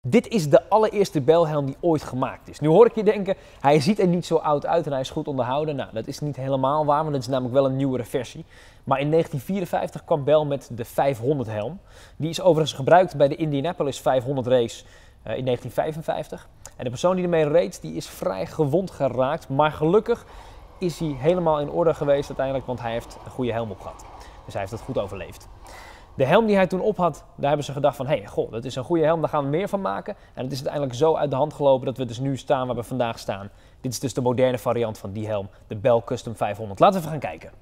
Dit is de allereerste belhelm die ooit gemaakt is. Nu hoor ik je denken, hij ziet er niet zo oud uit en hij is goed onderhouden. Nou, dat is niet helemaal waar, want het is namelijk wel een nieuwere versie. Maar in 1954 kwam Bell met de 500 helm. Die is overigens gebruikt bij de Indianapolis 500 race in 1955. En de persoon die ermee reed, die is vrij gewond geraakt. Maar gelukkig is hij helemaal in orde geweest uiteindelijk, want hij heeft een goede helm op gehad. Dus hij heeft het goed overleefd. De helm die hij toen op had, daar hebben ze gedacht van, goh, dat is een goede helm, daar gaan we meer van maken. En het is uiteindelijk zo uit de hand gelopen dat we dus nu staan waar we vandaag staan. Dit is dus de moderne variant van die helm, de Bell Custom 500. Laten we even gaan kijken.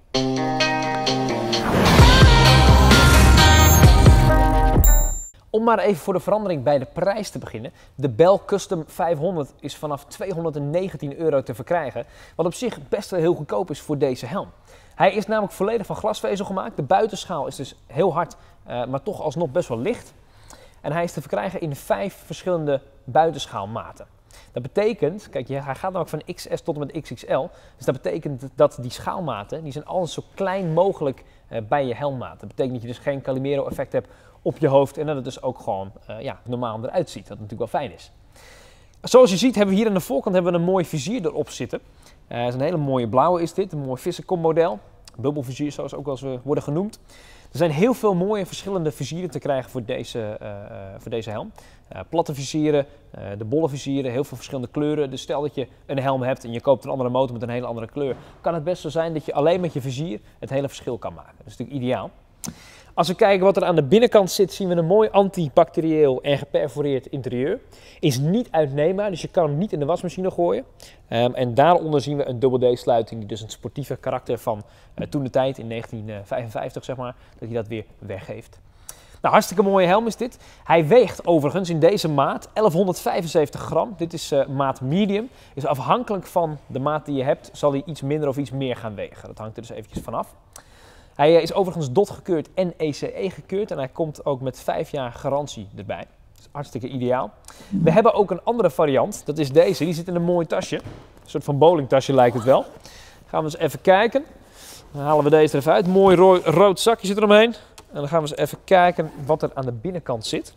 Om maar even voor de verandering bij de prijs te beginnen. De Bell Custom 500 is vanaf €219 te verkrijgen, wat op zich best wel heel goedkoop is voor deze helm. Hij is namelijk volledig van glasvezel gemaakt. De buitenschaal is dus heel hard, maar toch alsnog best wel licht. En hij is te verkrijgen in 5 verschillende buitenschaalmaten. Dat betekent, kijk, hij gaat namelijk van XS tot en met XXL. Dus dat betekent dat die schaalmaten, die zijn alles zo klein mogelijk bij je helmmaat. Dat betekent dat je dus geen Calimero effect hebt op je hoofd en dat het dus ook gewoon normaal eruit ziet. Wat natuurlijk wel fijn is. Zoals je ziet hebben we hier aan de voorkant een mooi vizier erop zitten. Het is een hele mooie blauwe is dit, een mooi Vissercom model. Bubbelvizier zoals ook wel eens worden genoemd. Er zijn heel veel mooie verschillende vizieren te krijgen voor deze helm. Platte vizieren, de bolle vizieren, heel veel verschillende kleuren. Dus stel dat je een helm hebt en je koopt een andere motor met een hele andere kleur. Kan het best zo zijn dat je alleen met je vizier het hele verschil kan maken. Dat is natuurlijk ideaal. Als we kijken wat er aan de binnenkant zit, zien we een mooi antibacterieel en geperforeerd interieur. Is niet uitneembaar, dus je kan hem niet in de wasmachine gooien. En daaronder zien we een dubbel-D-sluiting die dus een sportieve karakter van toen de tijd, in 1955 zeg maar, dat hij dat weer weggeeft. Nou, hartstikke mooie helm is dit. Hij weegt overigens in deze maat 1175 gram. Dit is maat medium. Dus afhankelijk van de maat die je hebt, zal hij iets minder of iets meer gaan wegen. Dat hangt er dus eventjes vanaf. Hij is overigens DOT gekeurd en ECE gekeurd en hij komt ook met 5 jaar garantie erbij. Dat is hartstikke ideaal. We hebben ook een andere variant, dat is deze. Die zit in een mooi tasje. Een soort van bowlingtasje lijkt het wel. Gaan we eens even kijken. Dan halen we deze er even uit. Mooi rood zakje zit er omheen. En dan gaan we eens even kijken wat er aan de binnenkant zit.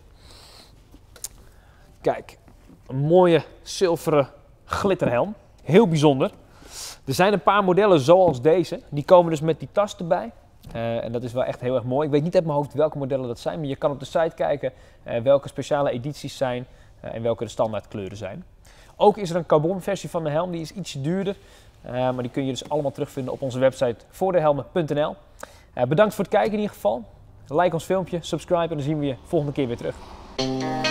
Kijk, een mooie zilveren glitterhelm. Heel bijzonder. Er zijn een paar modellen zoals deze. Die komen dus met die tas erbij. En dat is wel echt heel erg mooi. Ik weet niet uit mijn hoofd welke modellen dat zijn, maar je kan op de site kijken welke speciale edities zijn en welke de standaard kleuren zijn. Ook is er een carbon versie van de helm, die is ietsje duurder. Maar die kun je dus allemaal terugvinden op onze website voordehelmen.nl. Bedankt voor het kijken in ieder geval. Like ons filmpje, subscribe en dan zien we je volgende keer weer terug.